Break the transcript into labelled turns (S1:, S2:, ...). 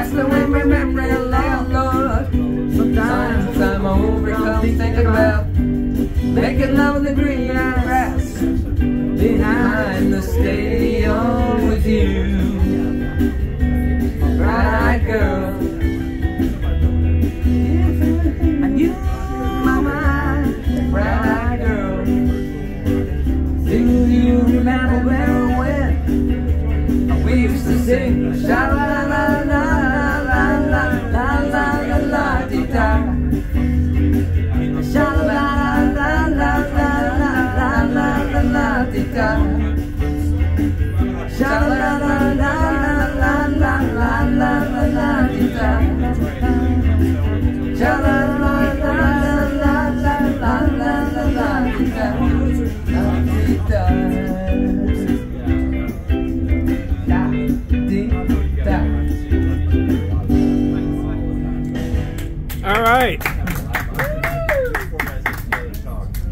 S1: That's the way my memory allows, Lord. Sometimes I'm overcome thinking about making love in the green grass behind the stadium with you, bright-eyed girl. And you, my bright-eyed girl. Do you remember when we used to sing sha-la-la-la-la-la-la-la-la-la-la-la-la-dee-da, sha-la-la-la-la-la-la-la-la-la-la-dee-da, sha-la-la-la-la-la-la-la-la-la-la-dee-da, sha-la-la-la-la-la-la-la-la-la-dee-da.
S2: All right.